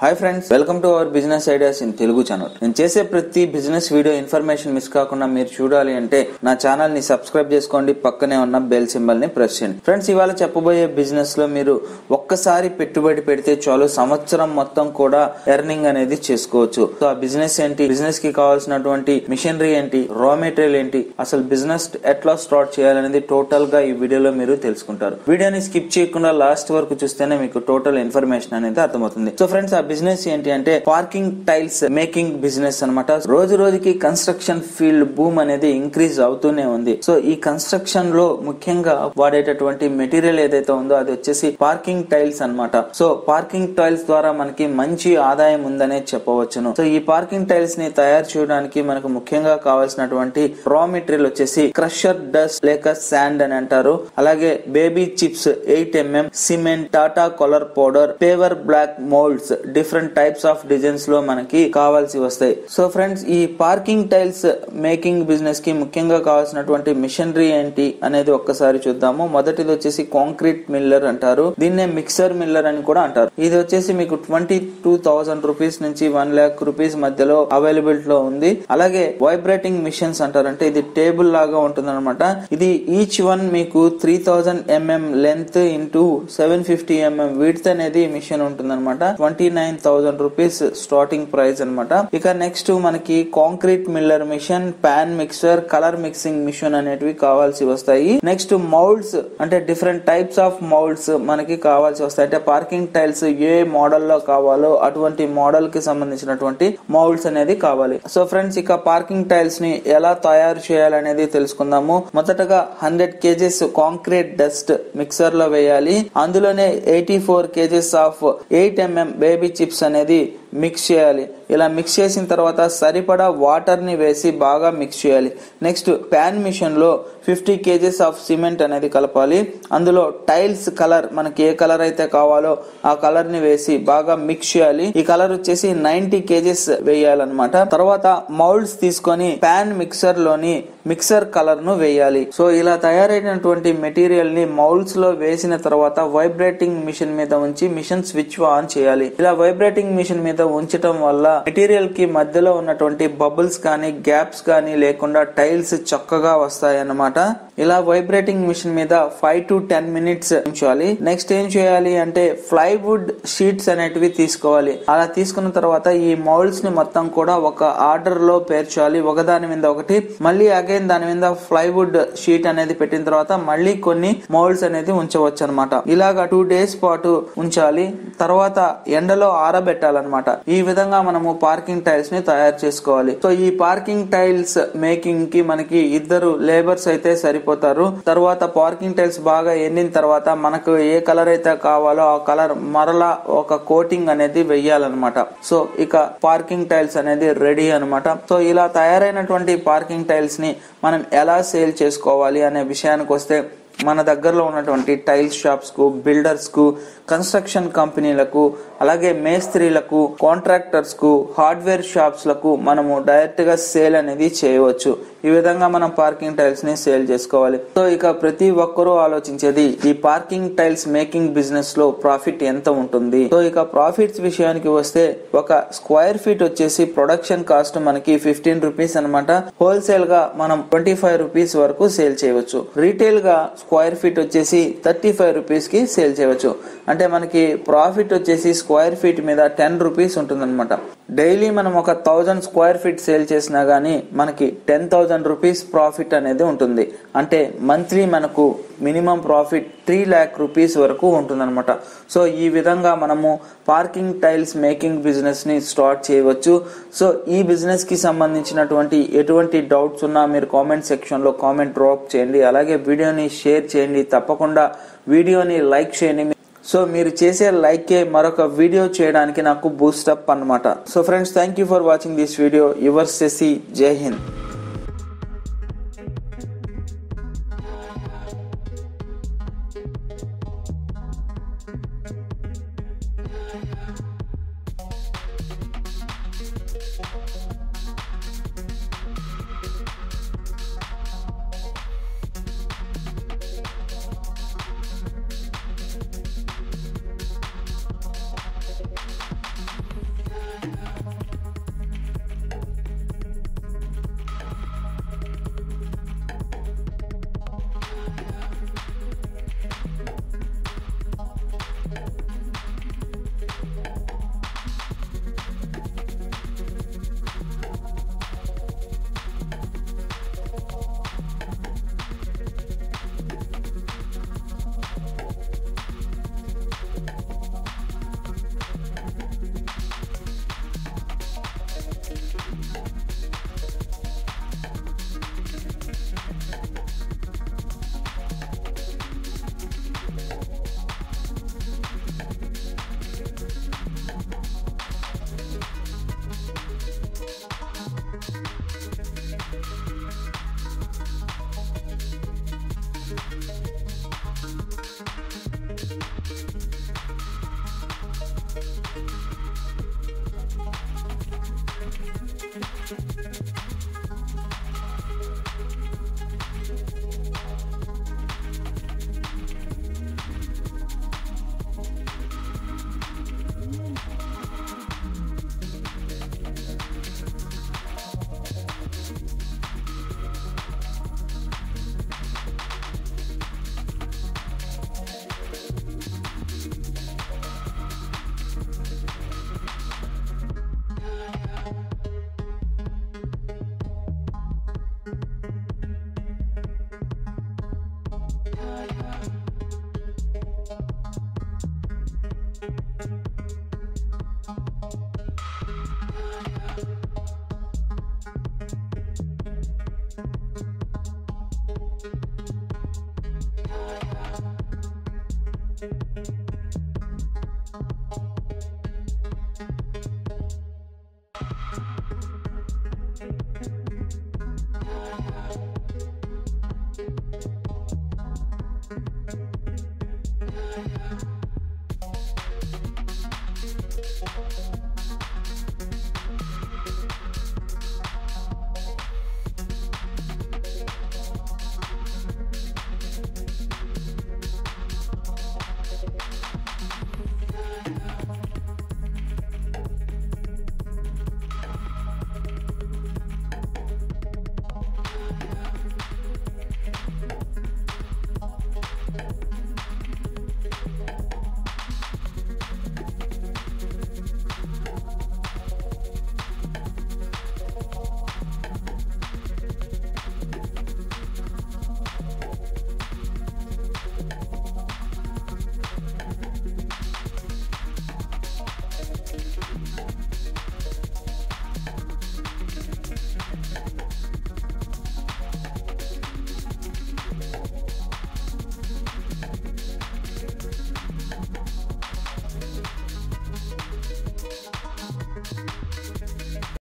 Hi friends, welcome to our business ideas in Telugu channel. నేను చేసే ప్రతి బిజినెస్ వీడియో ఇన్ఫర్మేషన్ మిస్ కాకుండా మీరు చూడాలి అంటే నా ఛానల్ ని సబ్స్క్రైబ్ చేసుకోండి, పక్కనే ఉన్న బెల్ సింబల్ ని ప్రెస్ చేయండి. ఫ్రెండ్స్, ఇవాళ చెప్పబోయే బిజినెస్ లో మీరు ఒక్కసారి పెట్టుబడి పెడితే చాలు సంవత్సరం మొత్తం కూడా ఎర్నింగ్ అనేది చేసుకోవచ్చు. సో ఆ బిజినెస్ ఏంటి, బిజినెస్ కి కావాల్సినటువంటి మిషనరీ ఏంటి, రా మెటీరియల్ ఏంటి, అసలు బిజినెస్ ఎట్లా స్టార్ట్ చేయాలనేది టోటల్ గా ఈ వీడియోలో మీరు తెలుసుకుంటారు. వీడియోని స్కిప్ చేయకుండా లాస్ట్ వరకు చూస్తేనే మీకు టోటల్ ఇన్ఫర్మేషన్ అనేది అర్థమవుతుంది. సో ఫ్రెండ్స్, ఆ బిజినెస్ ఏంటి అంటే పార్కింగ్ టైల్స్ మేకింగ్ బిజినెస్ అన్నమాట. రోజు రోజుకి కన్స్ట్రక్షన్ ఫీల్డ్ బూమ్ అనేది ఇంక్రీజ్ అవుతూనే ఉంది. సో ఈ కన్స్ట్రక్షన్ లో ముఖ్యంగా వాడేటటువంటి మెటీరియల్ ఏదైతే ఉందో అది వచ్చేసి పార్కింగ్ టైల్స్ అన్నమాట. సో పార్కింగ్ టైల్స్ ద్వారా మనకి మంచి ఆదాయం ఉందనే చెప్పవచ్చును. సో ఈ పార్కింగ్ టైల్స్ ని తయారు చేయడానికి మనకు ముఖ్యంగా కావాల్సినటువంటి రా మెటీరియల్ వచ్చేసి క్రషర్ డస్ట్ లేక శాండ్ అని అంటారు. అలాగే baby chips 8mm, cement, Tata colour powder, paver block moulds, different types of designs లో మనకి కావాల్సి వస్తాయి. సో ఫ్రెండ్స్, ఈ పార్కింగ్ టైల్స్ మేకింగ్ బిజినెస్ కి ముఖ్యంగా కావాల్సినటువంటి మిషనరీ ఏంటి అనేది ఒక్కసారి చూద్దాము. మొదటిది వచ్చేసి కాంక్రీట్ మిల్లర్ అంటారు. దీన్నే మిక్సర్ మిల్లర్ అని కూడా అంటారు. ఇది వచ్చేసి మీకు 22,000 రూపీస్ నుంచి 1 lakh రూపీస్ మధ్యలో అవైలబిలిటీ లో ఉంది. అలాగే వైబ్రేటింగ్ మిషన్స్ అంటారు. అంటే ఇది టేబుల్ లాగా ఉంటుంది అనమాట. ఇది ఈచ్ వన్ మీకు 3000 mm length into 750 mm width అనేది మిషన్ ఉంటుంది అనమాట. 29,000 రూపీస్ స్టార్టింగ్ ప్రైస్ అనమాట. ఇక నెక్స్ట్ మనకి concrete miller machine, pan mixer, colour mixing machine అనేటివి కావాల్సి వస్తాయి. నెక్స్ట్ మౌల్డ్స్, అంటే డిఫరెంట్ టైప్స్ ఆఫ్ మౌల్డ్స్ మనకి కావాల్సి వస్తాయి. అంటే పార్కింగ్ టైల్స్ ఏ మోడల్ లో కావాలో అటువంటి మోడల్ కి సంబంధించినటువంటి మౌల్డ్స్ అనేది కావాలి. సో ఫ్రెండ్స్, ఇక పార్కింగ్ టైల్స్ ని ఎలా తయారు చేయాలనేది తెలుసుకుందాము. మొదటగా 100 kgs కాంక్రీట్ డస్ట్ మిక్సర్ లో వేయాలి. అందులోనే 84 kgs of 8mm baby chips అనేది మిక్స్ చేయాలి. ఇలా మిక్స్ చేసిన తర్వాత సరిపడా వాటర్ ని వేసి బాగా మిక్స్ చేయాలి. నెక్స్ట్ ప్యాన్ మిషన్ లో 50 kgs ఆఫ్ సిమెంట్ అనేది కలపాలి. అందులో టైల్స్ కలర్ మనకి ఏ కలర్ అయితే కావాలో ఆ కలర్ ని వేసి బాగా మిక్స్ చేయాలి. ఈ కలర్ వచ్చేసి 90 kgs వేయాలన్నమాట. తర్వాత మౌల్డ్స్ తీసుకొని ప్యాన్ మిక్సర్ లోని మిక్సర్ కలర్ ను వేయాలి. సో ఇలా తయారైనటువంటి మెటీరియల్ ని మౌల్డ్స్ లో వేసిన తర్వాత వైబ్రేటింగ్ మిషన్ మీద ఉంచి మిషన్ స్విచ్ ఆన్ చేయాలి. ఇలా వైబ్రేటింగ్ మిషన్ మీద ఉంచటం వల్ల మెటీరియల్ కి మధ్యలో ఉన్నటువంటి బబుల్స్ కానీ గ్యాప్స్ కానీ లేకుండా టైల్స్ చక్కగా వస్తాయి అన్నమాట. ఇలా వైబ్రేటింగ్ మిషన్ మీద 5 to 10 minutes ఉంచాలి. నెక్స్ట్ ఏం చేయాలి అంటే ప్లైవుడ్ షీట్స్ అనేటివి తీసుకోవాలి. అలా తీసుకున్న తర్వాత ఈ మౌల్డ్స్ ని మొత్తం కూడా ఒక ఆర్డర్ లో పేర్చాలి, ఒకదాని మీద ఒకటి. మళ్ళీ అగైన్ దాని మీద ప్లైవుడ్ షీట్ అనేది పెట్టిన తర్వాత మళ్ళీ కొన్ని మౌల్డ్స్ అనేది ఉంచవచ్చు అనమాట. ఇలాగా 2 days పాటు ఉంచాలి. తర్వాత ఎండలో ఆరబెట్టాలన్నమాట. ఈ విధంగా మనము పార్కింగ్ టైల్స్ ని తయారు చేసుకోవాలి. సో ఈ పార్కింగ్ టైల్స్ మేకింగ్ కి మనకి 2 లేబర్స్ అయితే సరిపోతారు. తర్వాత పార్కింగ్ టైల్స్ బాగా ఎండిన తర్వాత మనకు ఏ కలర్ అయితే కావాలో ఆ కలర్ మరలా ఒక కోటింగ్ అనేది వెయ్యాలన్నమాట. సో ఇక పార్కింగ్ టైల్స్ అనేది రెడీ అనమాట. సో ఇలా తయారైనటువంటి పార్కింగ్ టైల్స్ ని మనం ఎలా సేల్ చేసుకోవాలి అనే విషయానికి వస్తే, మన దగ్గరలో ఉన్నటువంటి టైల్ షాప్స్ కు, బిల్డర్స్ కు, కన్స్ట్రక్షన్ కంపెనీలకు, అలాగే మేస్త్రీలకు, కాంట్రాక్టర్స్ కు, హార్డ్వేర్ షాప్స్ లకు మనము డైరెక్ట్ గా సేల్ అనేది చేయవచ్చు. ఈ విధంగా మనం పార్కింగ్ టైల్స్ ని సేల్ చేసుకోవాలి. సో ఇక ప్రతి ఒక్కరూ ఆలోచించేది ఈ పార్కింగ్ టైల్స్ మేకింగ్ బిజినెస్ లో ప్రాఫిట్ ఎంత ఉంటుంది. సో ఇక ప్రాఫిట్స్ విషయానికి వస్తే, ఒక స్క్వేర్ ఫీట్ వచ్చేసి ప్రొడక్షన్ కాస్ట్ మనకి 15 రూపీస్ అనమాట. హోల్సేల్ గా మనం 25 రూపీస్ వరకు సేల్ చేయవచ్చు. రీటైల్ గా స్క్వేర్ ఫీట్ వచ్చేసి 35 రూపీస్ కి సేల్ చేయవచ్చు. అంటే మనకి ప్రాఫిట్ వచ్చేసి స్క్వేర్ ఫీట్ మీద 10 రూపీస్ ఉంటుంది అనమాట. డైలీ మనం ఒక 1000 స్క్వేర్ ఫీట్ సేల్ చేసినా గానీ మనకి 10,000 రూపీస్ ప్రాఫిట్ అనేది ఉంటుంది. అంటే మంత్లీ మనకు మినిమం ప్రాఫిట్ 3 lakh రూపీస్ వరకు ఉంటుంది అనమాట. సో ఈ విధంగా మనము పార్కింగ్ టైల్స్ మేకింగ్ బిజినెస్ ని స్టార్ట్ చేయవచ్చు. సో ఈ బిజినెస్ కి సంబంధించినటువంటి ఎటువంటి డౌట్స్ ఉన్నా మీరు కామెంట్ సెక్షన్ లో కామెంట్ డ్రాప్ చేయండి. అలాగే వీడియోని షేర్ చేయండి. తప్పకుండా వీడియోని లైక్ చేయండి. సో మీరు చేసే లైకే మరొక వీడియో చేయడానికి నాకు బూస్ట్ అప్ అన్నమాట. So friends, thank you for watching this video. Your Shashi. Jai Hind. Yeah.